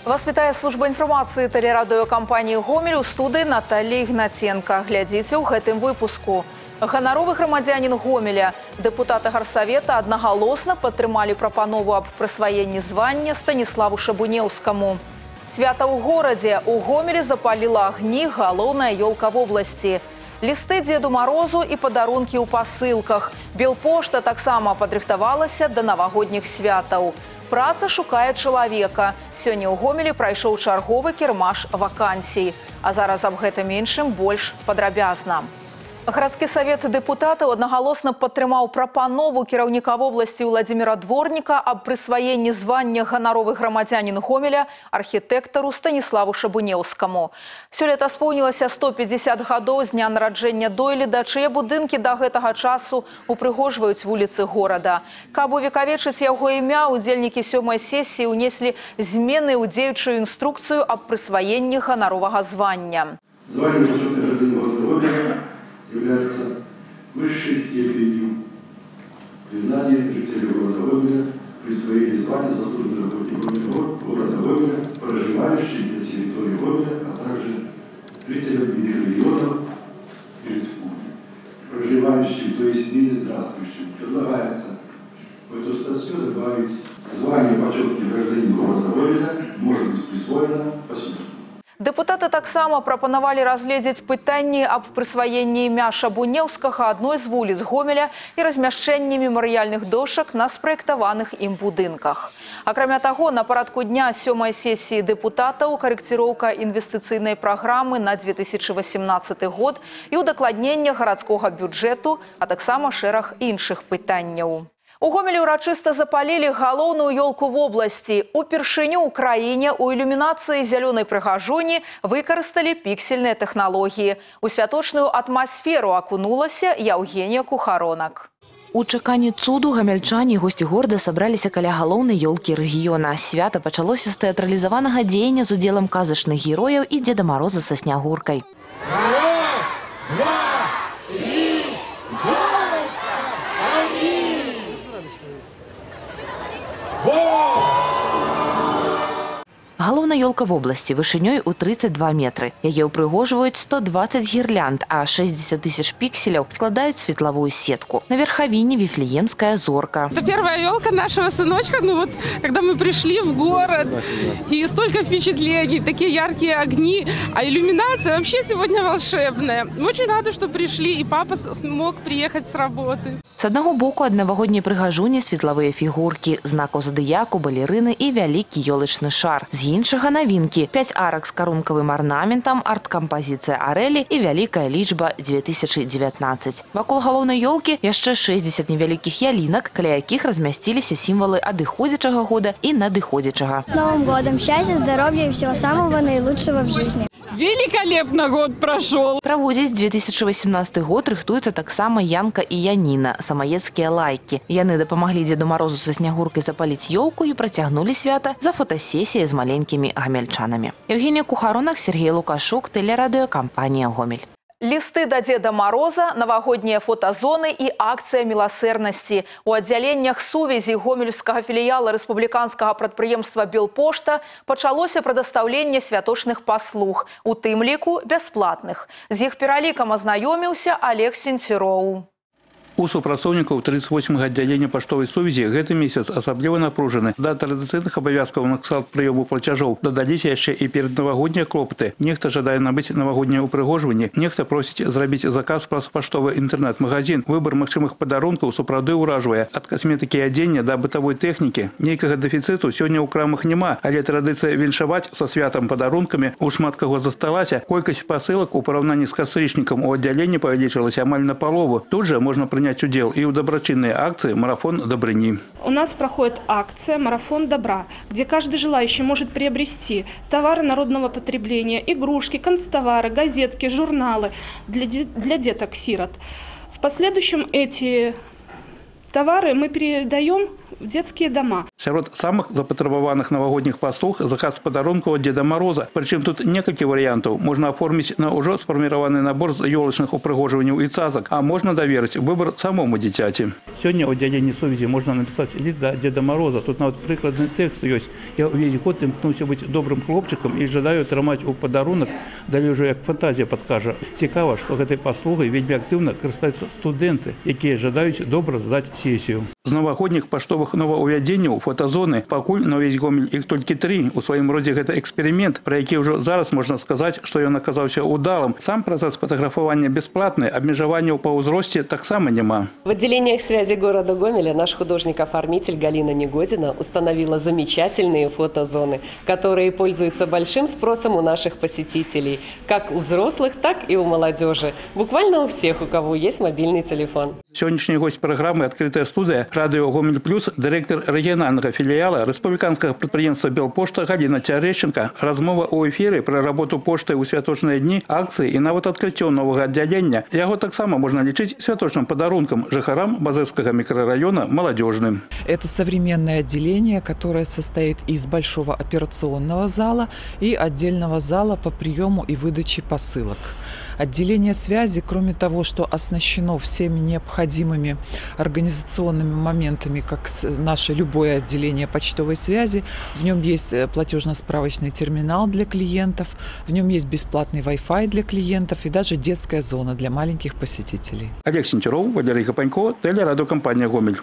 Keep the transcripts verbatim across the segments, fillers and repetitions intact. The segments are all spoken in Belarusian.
Вас вітае служба інфармацыі тэлерадыёкампаніі «Гомель», у студыі Наталья Ігнаценка. Глядзіце ў гэтым выпуску. Ганаровы грамадзянін Гомеля, дэпутаты Гарсавета аднагалосна падтрымалі прапанову аб прысваенні звання Станіславу Шабунеўскаму. Свята ў горадзе. У Гомелі запаліла агні галоўная ёлка вобласці. Лісты Дзеду Марозу і падарункі ў пасылках. Белпошта таксама падрыхтавалася да навагодніх святаў. Праца шукае чалавека. Сёння ў Гомелі прайшоў чарговы кірмаш вакансій. А зараз аб гэтым іншым больш падрабязна. Гарадскі савет дэпутатаў аднагалосна падтрымаў прапанову кіраўніка вобласці Владзіміра Дворніка аб прысваенні звання ганаровы грамадзянін Гомеля архітэктару Станіславу Шабунеўскаму. Сёлета споўнілася сто пятьдесят гадоў з дня нараджэння дойліда, чые будынкі да гэтага часу упрыгожваюць вуліцы горада. Каб увекавечыць яго імя, удзельнікі сёмай сесіі ўнеслі змены ў дзеючую інструкцыю аб прысваенні ганаровага звання. Является высшей степенью признания жителей города Гомеля, присвоения звания заслуженного работника города Гомеля, проживающих на территории Гомеля, а также жителям иных регионов и республик. Проживающим, то есть не здравствующим. Предлагается в эту статью добавить звание почетный гражданин города Гомеля может быть присвоено посмертно. Дэпутаты таксама прапанавалі разгледзець пытанні аб прысваенні імя Шабунеўскага адной з вуліц Гомеля і размяшчэнні мемарыяльных дошак на спраектаваных ім будынках. Акрамя таго, на парадку дня сёмай сесіі дэпутатаў карэкціроўка інвестыцыйнай праграмы на две тысячи восемнадцаты год і ўдакладненне гарадскога бюджэту, а таксама шэраг іншых пытанняў. У Гомелі ўрачыста запалілі галоўную ёлку вобласці. Упершыню ў краіне ў ілюмінацыі зялёнай прыгажуні выкарысталі піксельныя тэхналогіі. У святочную атмасферу акунулася Яўгенія Кухаронак. У чаканні цуду гамяльчане і госці горада сабраліся каля галоўнай ёлкі рэгіёна. Свята пачалося з тэатралізаванага дзеяння з удзелам казачных герояў і Дзеда Мароза са снягуркай. Галоўная ёлка вобласці вышынёй у тридцать два метры. Яе ўпрыгожваюць сто двадцать гірлянд, а шестьдесят тысяч пикселей складаюць светловую сетку. На верховине Вифлеемская зорка. Это первая ёлка нашего сыночка. Ну вот, когда мы пришли в город, и столько впечатлений, такие яркие огни, а иллюминация вообще сегодня волшебная. Мы очень рады, что пришли, и папа смог приехать с работы. С одного боку ад навагодняй прыгажуні светлавыя фігуркі, знакаў задыяку, балерыны і вялікі ёлачны шар. З іншага навінкі – пять арак з карункавым арнаментам, арт-кампазіцыя арэлі і вялікая лічба две тысячи девятнадцать. Вакол галоўнай ёлкі яшчэ шестьдесят невялікіх ялінак, каля якіх размясціліся сімвалы адыходзячага года і надыходзячага. С Новым годом! Счастья, здоровья и всего самого наилучшего в жизни! Великолепно год прошел! Праводзіць две тысячи восемнадцаты год рыхтуецца таксама Янка і Яніна, самаецкія лайкі. Яны дапамаглі Дзеду Марозу са снягуркай запаліць ёлку і працягнулі свята за фотасесіяй з маленькімі гамельчанамі. Яўгенія Кухаронак, Сергей Лукашук, тэлерадыёкампанія «Гомель». Лісты да Дзеда Мароза, навагоднія фотазоны і акцыя міласэрнасці. У аддзяленнях сувязі гомельскага філіяла рэспубліканскага прадпрыемства «Белпошта» пачалося прадастаўленне святочных паслуг, у тым ліку бясплатных. З іх пералікам азнаёміўся Олег Сенціроў. У супрацоўнікаў тридцать восьмага аддзялення паштовай сувязі гэты месяц асабліва напружаны. Да традыцыйных абавязкаў на кшталт прыёму плацяжоў дадаліся яшчэ і пераднавагоднія клопаты. Нехта жадае набыць навагодняе ўпрыгожванне, нехта просіць зрабіць заказ праз паштовы інтэрнэт-магазин. Выбар магчымых падарункаў сапраўды ўражвае. Ад касметыкі і адзення да бытавой тэхнікі. Нейкага дэфіцыту сёння ў крамах няма, але традыцыя віншаваць са святам падарункамі у шмат каго засталася. Колькасць пасылак у параўнанні з кастрычнікам у аддзяленні павялічылася амаль на палову. Тут жа можна прыняць удел и у доброчинной акции «Марафон добрыни». У нас проходит акция «Марафон добра», где каждый желающий может приобрести товары народного потребления, игрушки, канцтовары, газетки, журналы для, для деток-сирот. В последующем эти товары мы передаем в детские дома. Сярод самых запатрабаваных новогодних паслуг заказ падарункаў ад Деда Мороза. Причем тут некалькі вариантов. Можно оформить на уже сформированный набор з ёлачных упрыгоживаний и цазок, а можно доверить выбор самому дитяти. Сегодня в отделении совести можно написать лист до Деда Мороза. Тут нават прикладный текст есть. Я весь год імкнуся быть добрым хлопчиком и жадаю атрымаць у падарунак, далее уже як фантазия подкажа. Цікава, что этой паслугой вельмі активно карыстаюцца студенты, якія жадаюць добра здаць сессию. З новогодних паштовых новаўвядзенняў фотозоны пакуль на ўвесь Гомель іх толькі тры. У сваім родзе гэта эксперимент, про які ўжо зараз можна сказаць, што ён аказаўся удалым. Сам працэс фотографавання бесплатны, абмежаванняў па ўзросце таксама няма. В отделениях связи города Гомеля наш художник-оформитель Галина Негодина установила замечательные фотозоны, которые пользуются большим спросом у наших посетителей, как у взрослых, так и у молодежи. Буквально у всех, у кого есть мобильный телефон. Сегодняшний гость программы «Открытая студия» радио «Гомель Плюс», директор регионального филиала республиканского предприятия «Белпошта» Галина Терещенко. Размова у эфире про работу почты у святочные дни, акции и нават открытие нового отделения. Яго так само можно лечить святочным подарунком жихарам Базельского микрорайона молодежным. Это современное отделение, которое состоит из большого операционного зала и отдельного зала по приему и выдаче посылок. Отделение связи, кроме того, что оснащено всеми необходимыми организационными моментами, как наше любое отделение почтовой связи, в нем есть платежно-справочный терминал для клиентов, в нем есть бесплатный Wi-Fi для клиентов и даже детская зона для маленьких посетителей. Олег Сентеров, Валерий Капанько, телерадиокомпания «Гомель».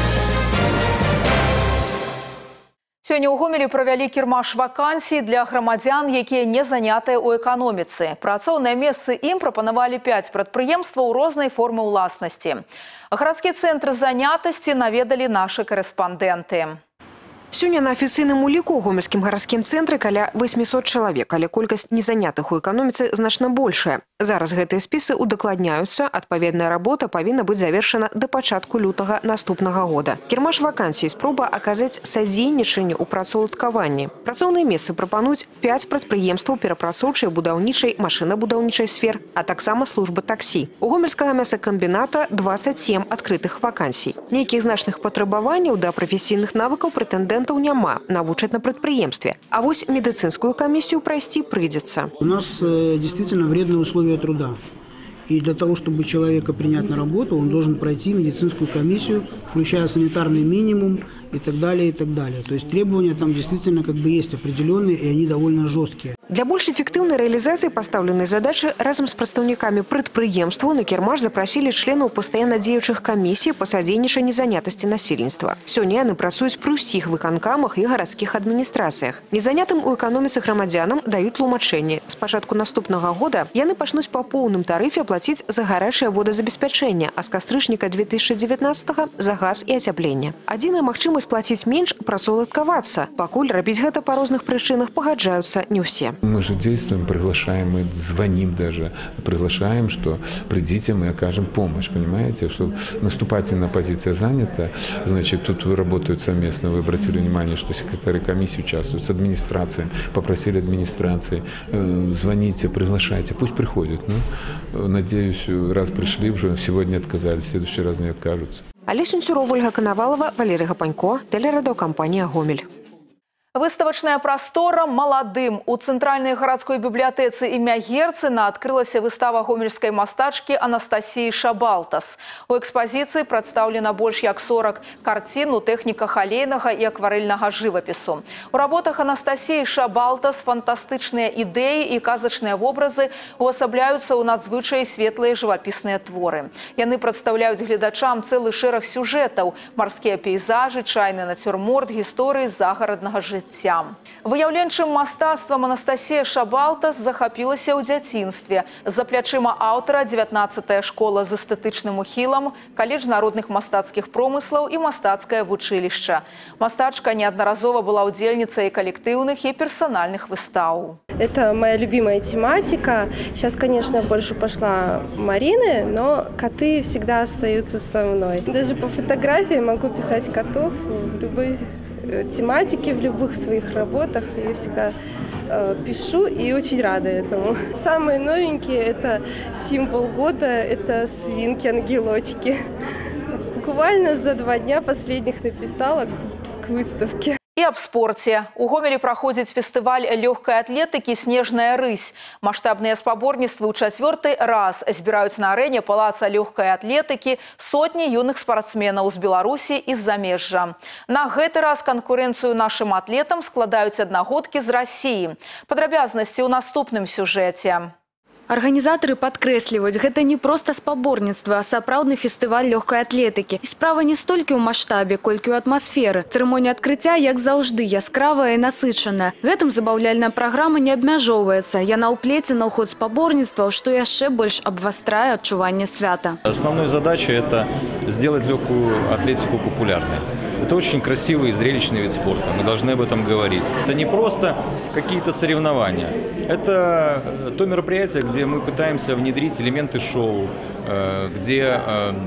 Сёння ў Гомелі правялі кірмаш вакансій для грамадзян, якія не занятыя ў эканоміцы. Працоўныя месцы ім прапанавалі пяць прадпрыемстваў рознай формы ўласнасці. Гарадскі цэнтр занятасці наведалі нашы корэспандэнты. Сёння на афіцыйным уліку ў гомельскім гарадскім цэнтры каля восьмісот чалавек, але колькасць незанятых у эканоміцы значна большая. Зараз гэтыя спісы удакладняюцца, адпаведная работа павінна быць завершана да пачатку лютага наступнага года. Кірмаш вакансій спроба аказаць садзейнічанне ў працаўладкаванні. Працоўныя месцы прапануюць пяць прадпрыемстваў перапрацоўчай, будаўнічай, машынабудаўнічай сфер, а таксама службы таксі. У гомельскага мясакамбіната дваццаць сем адкрытых вакансій. Нейкіх значных патрабаванняў да прафесійных навыкаў прэтэндэнтаў няма, навучаць на прадпрыемстве. А вось медыцынскую камісію прайсці прыйдзецца. У нас э, действительно вредные условия труда. И для того, чтобы человека принять на работу, он должен пройти медицинскую комиссию, включая санитарный минимум и так далее, и так далее. То есть требования там действительно как бы есть определенные, и они довольно жесткие. Для больш эффектыўнай рэалізацыі пастаўленай задачы разам з прадстаўнікамі прадпрыемстваў на кірмаш запрасілі членаў пастаянна дзеючых камісій па садзейнічанні занятасці насельніцтва. Сёння яны працуюць пры ўсіх выканкамах і гарадскіх адміністрацыях. Незанятым у эканоміцы грамадзянам даюць тлумачэнні. З пачатку наступнага года яны пачнуць па поўным тарыфе плаціць за гарачае водазабеспячэнне, а з кастрычніка две тысячи девятнадцатого за газ і ацяпленне. Адзіная магчымасць плаціць менш – працаўладкавацца. Пакуль рабіць гэта па розных прычынах пагаджаюцца не ўсе. Мы же действуем, приглашаем, мы звоним даже, приглашаем, что придите, мы окажем помощь, понимаете, что наступательная позиция занята, значит, тут работают совместно, вы обратили внимание, что секретари комиссии участвуют с администрацией, попросили администрации, э, звоните, приглашайте, пусть приходят. Ну, надеюсь, раз пришли, уже сегодня отказались, в следующий раз не откажутся. Олег Сентеров, Ольга Коновалова, Валерий Гапанько, телерадиокомпания «Гомель». Выставачная прастора «Маладым». У цэнтральнай гарадской бібліятэцы імя Герцена адкрылася выстава гомельскай мастачкі Анастасіі Шабалтас. У экспазіцыі прадстаўлена больш як сорок карцін у тэхніках алейнага і акварэльнага жывапісу. У работах Анастасіі Шабалтас фантастычныя ідэі і казачныя вобразы увасабляюцца ў надзвычай светлыя жывапісныя творы. Яны прадстаўляюць гледачам цэлы шэраг сюжэтаў: марскія пейзажы, чайны нацюрморт, гісторыі загараднага жыцця. Выяўленчым мастацтвам Анастасія Шабалтас захапілася ў дзяцінстве. За плячыма аўтара дзевятнаццатая школа з эстэтычным ухілам, каледж народных мастацкіх промыслаў і мастацкае вучылішча. Мастачка неаднаразова была удзельніцай калектыўных і персональных выстаў. Это моя любимая тематика. Сейчас, конечно, больше пошла Марины, но коты всегда остаются со мной. Даже по фотографии могу писать котов в любой тематике, в любых своих работах. Я всегда э, пишу и очень рада этому. Самые новенькие – это символ года, это свинки-ангелочки. буквально за два дня последних написала к выставке. І аб спорце. У Гомелі праходзіць фестываль лёгкай атлетыкі «Снежная рысь». Маштабныя спаборніцтвы ў чацвёрты раз збіраюць на арэне палаца лёгкай атлетыкі сотні юных спартсменаў з Беларусі і з замежжа. На гэты раз канкурэнцыю нашым атлетам складаюць аднагодкі з Расіі. Падрабязнасці ў наступным сюжэце. Арганізатары падкрэсліваюць, гэта не проста спаборніцтва, а сапраўдны фестываль лёгкай атлетыкі. І справа не столькі ў маштабе, колькі ў атмасферы. Цырымонія адкрыцця, як заўжды, яскравая і насычаная. Гэтым забаўляльная праграма не абмяжоўваецца. Яна ўплецена ў ход спаборніцтваў, што яшчэ больш абвастрае адчуванне свята. Основной задачей – это сделать легкую атлетику популярной. Это очень красивый и зрелищный вид спорта. Мы должны об этом говорить. Это не просто какие-то соревнования. Это то мероприятие, где мы пытаемся внедрить элементы шоу, где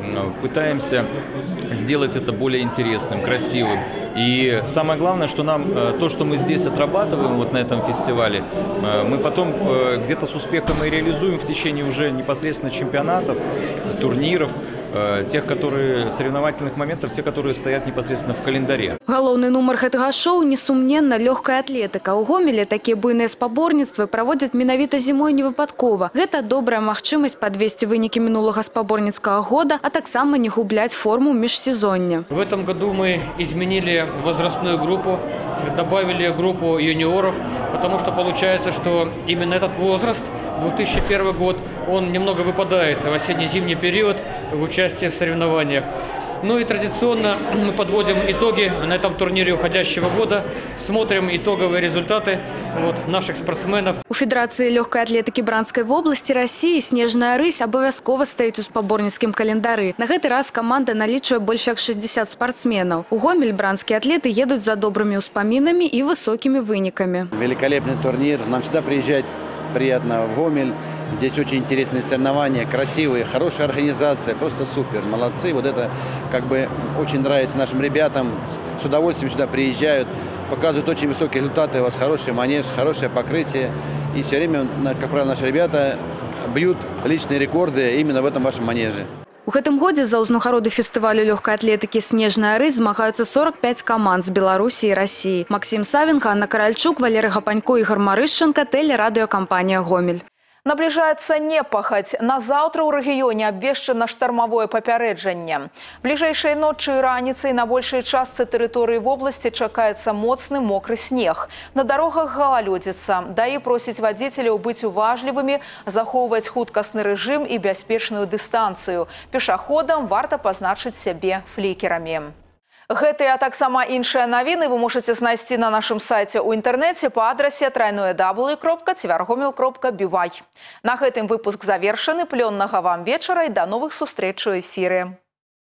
пытаемся сделать это более интересным, красивым. И самое главное, что нам то, что мы здесь отрабатываем вот на этом фестивале, мы потом где-то с успехом и реализуем в течение уже непосредственно чемпионатов, турниров, тех, которые соревновательных моментов, те, которые стоят непосредственно в календаре. Галоўны нумар гэтага шоу несумненна лёгкая атлетыка. У Гомелі такія буйныя спаборніцтвы праводзяць менавіта зімой не выпадкова. Гэта добрая магчымасць падвесці вынікі мінулага спаборніцкага года, а таксама не губляць форму межсезоння. В этом году мы изменили возрастную группу, добавили группу юниоров, потому что получается, что именно этот возраст, две тысячи первый год, он немного выпадает в осенне-зимний период в участии в соревнованиях. Ну и традиционно мы подводим итоги на этом турнире уходящего года, смотрим итоговые результаты вот, наших спортсменов. У Федерации легкой атлетики Бранской области России «Снежная рысь» обовязково стоит у спаборніцкім календары. На гэты раз команда налічвае больш як шестьдесят спортсменов. У Гомель бранские атлеты едут за добрыми успоминами и высокими выниками. Великолепный турнир. Нам всегда приезжать приятно в Гомель. Здесь очень интересные соревнования, красивые, хорошая организация, просто супер, молодцы. Вот это как бы очень нравится нашим ребятам, с удовольствием сюда приезжают, показывают очень высокие результаты, у вас хороший манеж, хорошее покрытие. И все время, как правило, наши ребята бьют личные рекорды именно в этом вашем манеже. У гэтым годзе за ўзнагароды фестывалю лёгкай атлетыкі «Снежная рысь» змагаюцца сорок пять каманд з Беларусі і Расіі. Максим Савенко, Анна Каральчук, Валерий Гапанько, Игорь Марышченко, телерадиокомпания «Гомель». Наближаецца непахаць. На заўтра ў рэгіёне абвешчана штармавое папярэджанне. Бліжэйшай ночы і раніцай на большай частцы тэрыторыі вобласці чакаецца моцны мокры снег. На дарогах галалёдзіца. ДАІ просіць вадзіцеляў быць уважлівымі, захоўваць хуткасны рэжым і бяспечную дыстанцыю. Пешаходам варта пазначыць сябе флікерамі. Гэтыя, а таксама іншыя навіны вы можаце знайсці на нашым сайце ў інтэрнэце па адрасе трайное дабл ю кропка цвяргомел кропка би вай. На гэтым выпуск завершаны. Плённага вам вечара і да новых сустрэч у эфіры.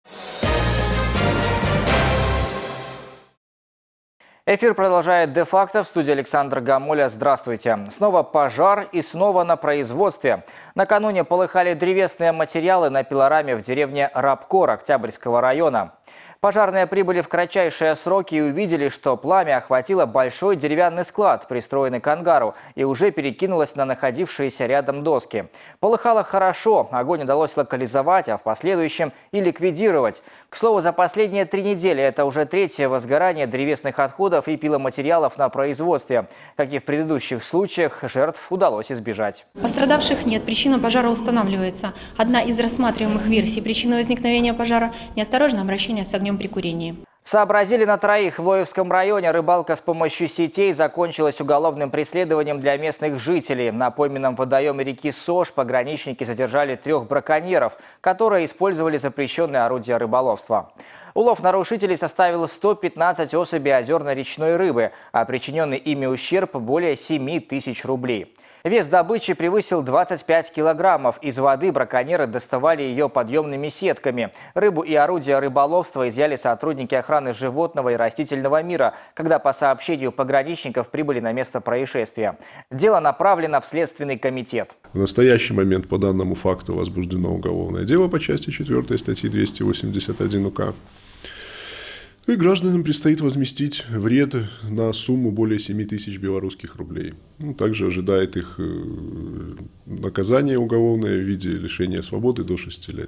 Эфир продолжает «Де-факто». В студии Александр Гамоля. Здравствуйте. Снова пожар и снова на производстве. Накануне полыхали древесные материалы на пилораме в деревне Рабкор Октябрьского района. Пожарные прибыли в кратчайшие сроки и увидели, что пламя охватило большой деревянный склад, пристроенный к ангару, и уже перекинулось на находившиеся рядом доски. Полыхало хорошо, огонь удалось локализовать, а в последующем и ликвидировать. К слову, за последние три недели это уже третье возгорание древесных отходов и пиломатериалов на производстве. Как и в предыдущих случаях, жертв удалось избежать. Пострадавших нет, причина пожара устанавливается. Одна из рассматриваемых версий причины возникновения пожара – неосторожное обращение с огнем при курении. Сообразили на троих. В Воевском районе рыбалка с помощью сетей закончилась уголовным преследованием для местных жителей. На пойменном водоеме реки Сож пограничники задержали трех браконьеров, которые использовали запрещенные орудия рыболовства. Улов нарушителей составил сто пятнадцать особей озерно-речной рыбы, а причиненный ими ущерб более семи тысяч рублей. Вес добычи превысил двадцать пять килограммов. Из воды браконьеры доставали ее подъемными сетками. Рыбу и орудия рыболовства изъяли сотрудники охраны животного и растительного мира, когда по сообщению пограничников прибыли на место происшествия. Дело направлено в Следственный комитет. В настоящий момент по данному факту возбуждено уголовное дело по части четвёртой статьи двести восемьдесят один УК. И гражданам предстоит возместить вред на сумму более семи тысяч белорусских рублей. Ну, также ожидает их наказание уголовное в виде лишения свободы до шести лет.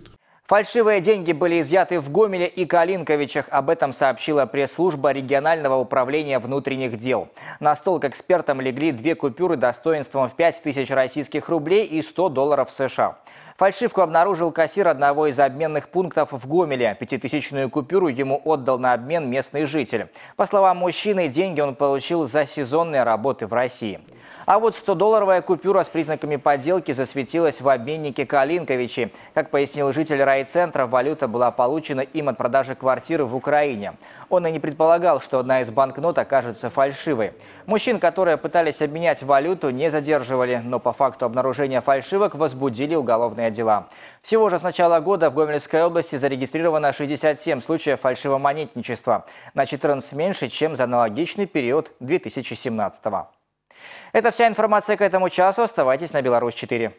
Фальшивые деньги были изъяты в Гомеле и Калинковичах. Об этом сообщила пресс-служба регионального управления внутренних дел. На стол к экспертам легли две купюры достоинством в пять тысяч российских рублей и сто долларов США. Фальшивку обнаружил кассир одного из обменных пунктов в Гомеле. Пятитысячную купюру ему отдал на обмен местный житель. По словам мужчины, деньги он получил за сезонные работы в России. А вот стодолларовая купюра с признаками подделки засветилась в обменнике Калинковичи. Как пояснил житель райцентра, валюта была получена им от продажи квартиры в Украине. Он и не предполагал, что одна из банкнот окажется фальшивой. Мужчин, которые пытались обменять валюту, не задерживали, но по факту обнаружения фальшивок возбудили уголовные дела. Всего же с начала года в Гомельской области зарегистрировано шестьдесят семь случаев фальшивомонетничества. На четырнадцать меньше, чем за аналогичный период две тысячи семнадцатого. Это вся информация к этому часу. Оставайтесь на Беларусь четыре.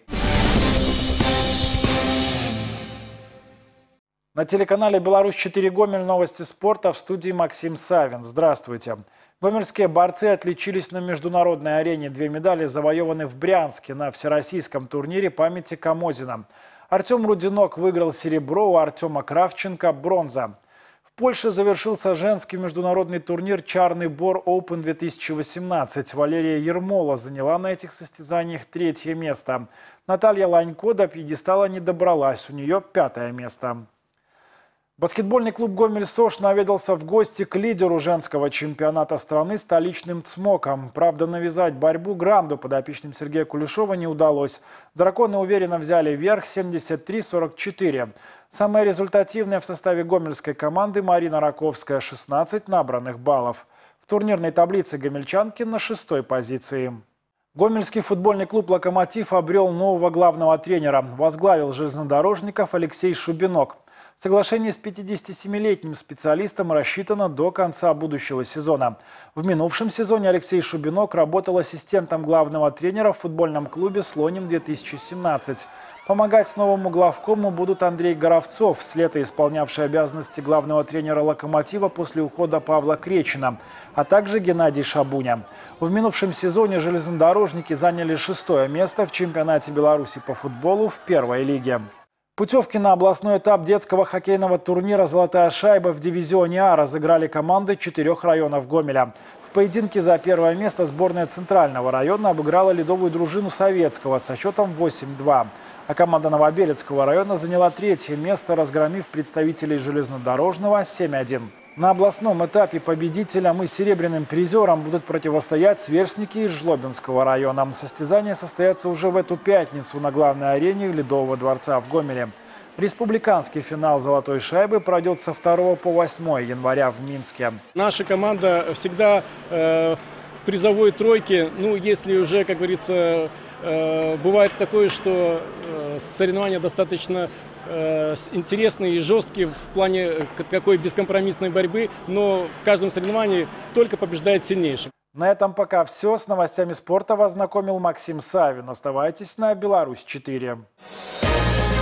На телеканале Беларусь четыре Гомель новости спорта, в студии Максим Савин. Здравствуйте. Гомельские борцы отличились на международной арене. Две медали завоеваны в Брянске на всероссийском турнире памяти Камозина. Артем Рудинок выиграл серебро, у Артема Кравченко – бронза. В Польше завершился женский международный турнир «Чарный Бор Оупен две тысячи восемнадцать». Валерия Ермола заняла на этих состязаниях третье место. Наталья Ланько до пьедестала не добралась, у нее пятое место. Баскетбольный клуб «Гомель-Сош» наведался в гости к лидеру женского чемпионата страны столичным «Цмокам». Правда, навязать борьбу гранду подопечным Сергея Кулешова не удалось. Драконы уверенно взяли верх семьдесят три сорок четыре. Самая результативная в составе гомельской команды Марина Раковская – шестнадцать набранных баллов. В турнирной таблице гомельчанки на шестой позиции. Гомельский футбольный клуб «Локомотив» обрел нового главного тренера. Возглавил железнодорожников Алексей Шубинок. Соглашение с пятидесятисемилетним специалистом рассчитано до конца будущего сезона. В минувшем сезоне Алексей Шубинок работал ассистентом главного тренера в футбольном клубе «Слоним две тысячи семнадцать». Помогать новому главкому будут Андрей Горовцов, с лета исполнявший обязанности главного тренера «Локомотива» после ухода Павла Кречина, а также Геннадий Шабуня. В минувшем сезоне железнодорожники заняли шестое место в чемпионате Беларуси по футболу в первой лиге. Путевки на областной этап детского хоккейного турнира «Золотая шайба» в дивизионе А разыграли команды четырех районов Гомеля. В поединке за первое место сборная Центрального района обыграла ледовую дружину Советского со счетом восемь-два. А команда Новобелецкого района заняла третье место, разгромив представителей железнодорожного семь-один. На областном этапе победителям и серебряным призерам будут противостоять сверстники из Жлобинского района. Состязания состоятся уже в эту пятницу на главной арене Ледового дворца в Гомеле. Республиканский финал «Золотой шайбы» пройдет со второго по восьмое января в Минске. Наша команда всегда э, в призовой тройке. Ну, если уже, как говорится, э, бывает такое, что э, соревнования достаточно э, интересные и жесткие в плане какой бескомпромиссной борьбы, но в каждом соревновании только побеждает сильнейший. На этом пока все. С новостями спорта вас знакомил Максим Савин. Оставайтесь на Беларусь четыре.